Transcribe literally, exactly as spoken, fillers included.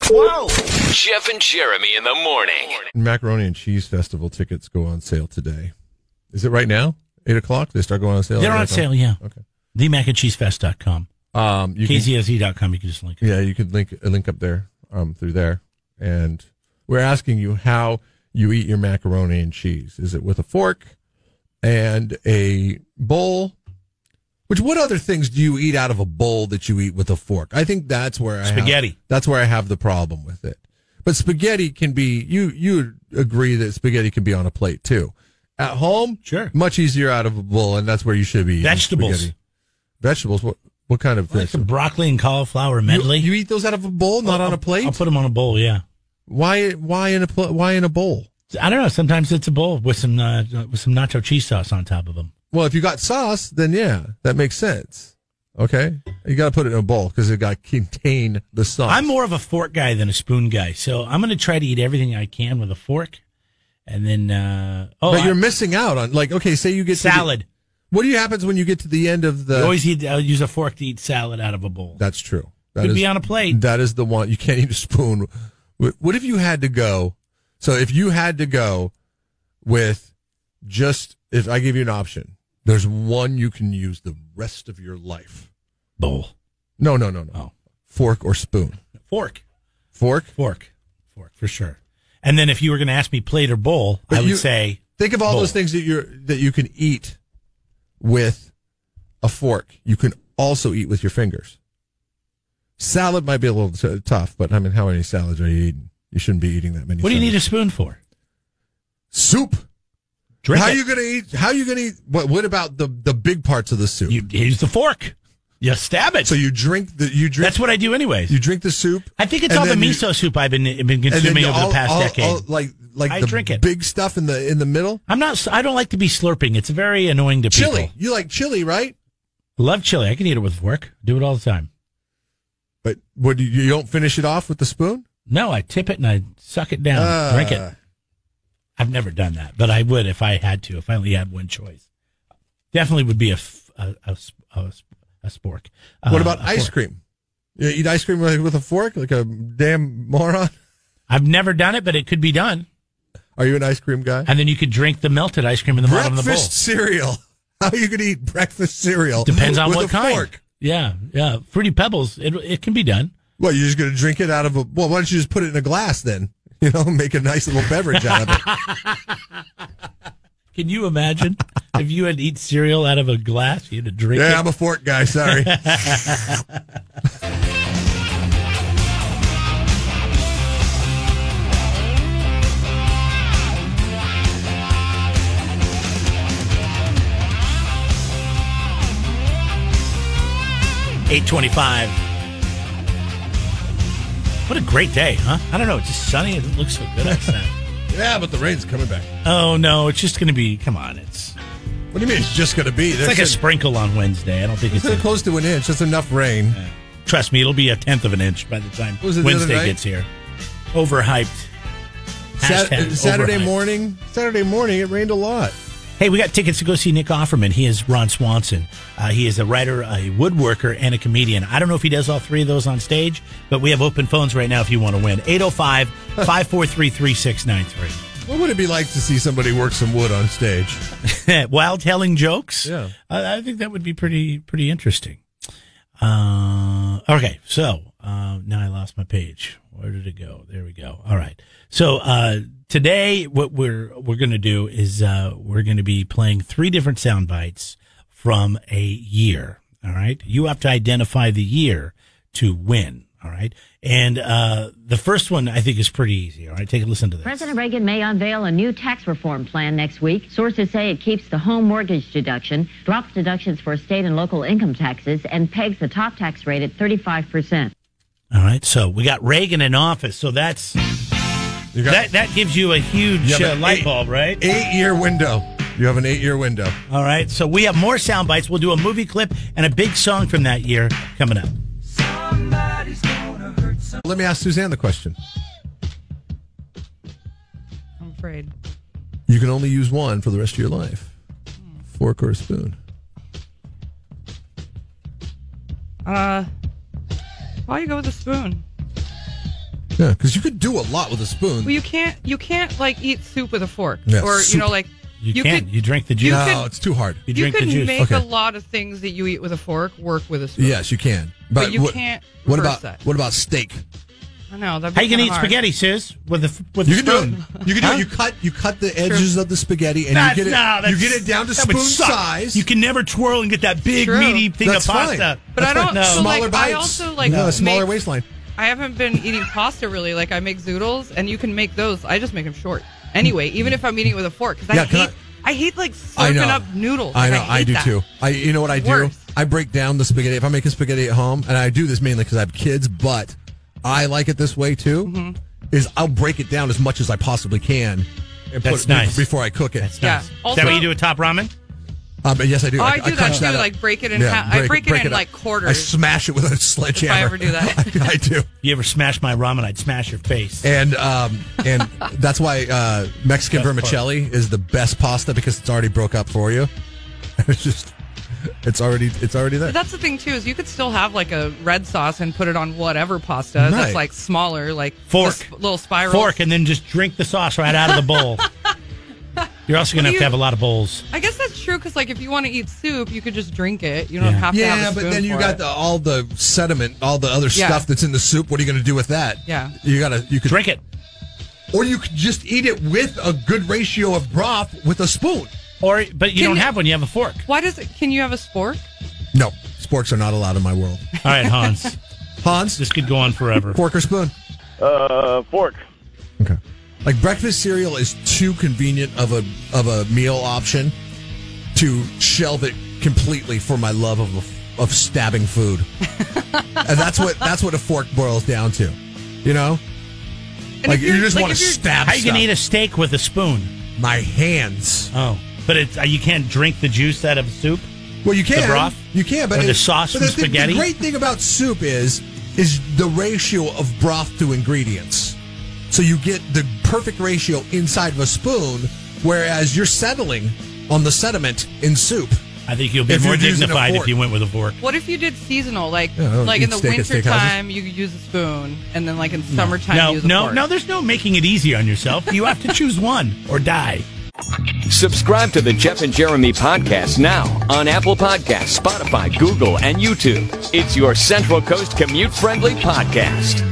Whoa! Jeff and Jeremy in the morning. Macaroni and Cheese Festival tickets go on sale today. Is it right now? Eight o'clock? They start going on sale? They're on sale, yeah. Okay. the mac and cheese fest dot com. Um, you K Z S E dot com, you can just link it. Yeah, you can link a link up there um, through there. And we're asking you how you eat your macaroni and cheese. Is it with a fork and a bowl? Which, what other things do you eat out of a bowl that you eat with a fork? I think that's where I Spaghetti. Have, that's where I have the problem with it. But spaghetti can be, you you agree that spaghetti can be on a plate too. At home, sure, much easier out of a bowl, and that's where you should be eating vegetables. Spaghetti. Vegetables, what what kind of like some broccoli and cauliflower medley. You, you eat those out of a bowl, not I'll, on a plate? I'll put them on a bowl, yeah. Why why in a pl- why in a bowl? I don't know. Sometimes it's a bowl with some uh, with some nacho cheese sauce on top of them. Well, if you got sauce, then yeah, that makes sense. Okay, you got to put it in a bowl because it got to contain the sauce. I'm more of a fork guy than a spoon guy, so I'm going to try to eat everything I can with a fork, and then uh, oh, but you're I, missing out on like okay, say you get salad. To the, what do you happens when you get to the end of the? You always eat, uh, use a fork to eat salad out of a bowl. That's true. That Could is, be on a plate. That is the one you can't eat a spoon. What if you had to go? So if you had to go with just if I give you an option. There's one you can use the rest of your life. Bowl. No, no, no, no. Oh. Fork or spoon. Fork. Fork? Fork. Fork, for sure. And then if you were going to ask me plate or bowl, but I would you, say think of all bowl. those things that you're that you can eat with a fork. You can also eat with your fingers. Salad might be a little t- tough, but I mean, how many salads are you eating? You shouldn't be eating that many. What salads. do you need a spoon for? Soup. Drink how it. are you going to eat? How are you going to eat? What, what about the, the big parts of the soup? You use the fork. You stab it. So you drink the you drink. That's what I do, anyways. You drink the soup. I think it's all the miso you, soup I've been been consuming over all, the past all, decade. All, like like I the drink it. big stuff in the in the middle. I'm not. I don't like to be slurping. It's very annoying to chili. people. You like chili, right? Love chili. I can eat it with a fork. Do it all the time. But what you, you don't finish it off with the spoon? No, I tip it and I suck it down. Uh, drink it. I've never done that, but I would if I had to. If I only had one choice, definitely would be a a, a, a, a spork. Uh, what about ice fork. cream? You eat ice cream with a fork like a damn moron? I've never done it, but it could be done. Are you an ice cream guy? And then you could drink the melted ice cream in the breakfast bottom of the bowl. Breakfast cereal. How are you going to eat breakfast cereal? Depends on with what a kind. Fork? Yeah, yeah. Fruity Pebbles. It it can be done. Well, you're just going to drink it out of a. Well, why don't you just put it in a glass then? You know, make a nice little beverage out of it. Can you imagine if you had to eat cereal out of a glass? You had to drink yeah, it? Yeah, I'm a fork guy. Sorry. eight twenty-five. What a great day, huh? I don't know. It's just sunny. It looks so good outside. Yeah, but the rain's coming back. Oh, no. It's just going to be, come on. It's. What do you mean it's just going to be? It's like a sprinkle on Wednesday. I don't think it's. It's a, close to an inch. Just enough rain. Uh, trust me, it'll be a tenth of an inch by the time the Wednesday gets here. Overhyped. Sat- Saturday overhyped. morning. Saturday morning, it rained a lot. Hey, we got tickets to go see Nick Offerman. He is Ron Swanson. Uh, he is a writer, a woodworker, and a comedian. I don't know if he does all three of those on stage, but we have open phones right now if you want to win. eight oh five, five four three, three six nine three. What would it be like to see somebody work some wood on stage? While telling jokes? Yeah. I, I think that would be pretty pretty interesting. Uh, okay, so uh, now I lost my page. Where did it go? There we go. All right. So uh, today, what we're we're going to do is uh, we're going to be playing three different sound bites from a year. All right. You have to identify the year to win. All right. And uh, the first one I think is pretty easy. All right. Take a listen to this. President Reagan may unveil a new tax reform plan next week. Sources say it keeps the home mortgage deduction, drops deductions for state and local income taxes, and pegs the top tax rate at thirty-five percent. All right. So we got Reagan in office. So that's You got, that that gives you a huge you uh, an light eight, bulb, right? Eight year window. You have an eight year window. All right. So we have more sound bites. We'll do a movie clip and a big song from that year coming up. Let me ask Suzanne the question. I'm afraid. You can only use one for the rest of your life. Fork or a spoon? Uh, why you go with a spoon? Yeah, because you could do a lot with a spoon. Well, you can't. You can't like eat soup with a fork, Yeah, or soup. you know, like You, you can't. could. You drink the juice. you no, could- it's too hard. You You drink the can juice. make Okay. a lot of things that you eat with a fork work with a spoon. Yes, you can. But, But you what, can't What reverse about that. what about steak? I know that. How you gonna eat spaghetti, sis? With the with You the can do spoon? it. You can do it. You cut you cut the edges of the spaghetti and That's- you get it. no, that's- you get it down to that would spoon suck. size. You can never twirl and get that big True. meaty thing That's of pasta. fine. But I That's don't. fine. So Smaller like, bites. I also like no, a smaller make- waistline. I haven't been eating pasta really. Like I make zoodles, and you can make those. I just make them short. Anyway, even if I'm eating it with a fork, because Yeah, I can hate. I, hate like I slurping know. up noodles. I Like, know. I, hate do that. too. I you know what I do? Worse. I break down the spaghetti. If I'm making spaghetti at home, and I do this mainly because I have kids, but I like it this way too. Mm-hmm. Is I'll break it down as much as I possibly can. And That's put it nice. before I cook it. That's Yeah. nice. Is Also- that what you do with top ramen? Um, but yes, I do. Oh, I, I do that crunch too. up. Like break it in Yeah, half. I break it in up. like quarters. I smash it with a sledgehammer. If I ever do that. I, I do. You ever smash my ramen? I'd smash your face. And um, and that's why uh, Mexican Best part. vermicelli is the best pasta because it's already broke up for you. It's just, it's already, it's already there. But that's the thing too, is you could still have like a red sauce and put it on whatever pasta Right. that's like smaller, like Fork. the sp- little spirals. Fork, and then just drink the sauce right out of the bowl. You're also going to have Well, you- to have a lot of bowls. I guess that's true because like if you want to eat soup, you could just drink it. You don't Yeah. have to have Yeah, a but spoon then you for got it. the, all the sediment, all the other Yeah. stuff that's in the soup. What are you going to do with that? Yeah. you gotta, you could Drink it. or you could just eat it with a good ratio of broth with a spoon. Or, but you Can don't you- have one. You have a fork. Why does it? Can you have a spork? No, sporks are not allowed in my world. All right, Hans. Hans, This could go on forever. fork or spoon? Uh, fork. Okay. Like breakfast cereal is too convenient of a of a meal option to shelve it completely for my love of of stabbing food, and that's what that's what a fork boils down to, you know. And Like if you you're- just like, want to if you're- stab. How you going to stuff. eat a steak with a spoon? My hands. Oh, but it's, uh, you can't drink the juice out of a soup? Well, you can. broth? You can, but Or the it- sauce but from the, thing- spaghetti? The great thing about soup is is the ratio of broth to ingredients. So you get the perfect ratio inside of a spoon, whereas you're settling on the sediment in soup. I think you'll be If more you're using a dignified fork. if you went with a fork. What if you did seasonal, like Yeah, I don't like eat in the steak at winter steakhouses. time you use a spoon, and then like in summertime No, you use a no, fork? no, there's no making it easy on yourself. You have to choose one or die. Subscribe to the Jeff and Jeremy podcast now on Apple Podcasts, Spotify, Google, and YouTube. It's your Central Coast commute-friendly podcast.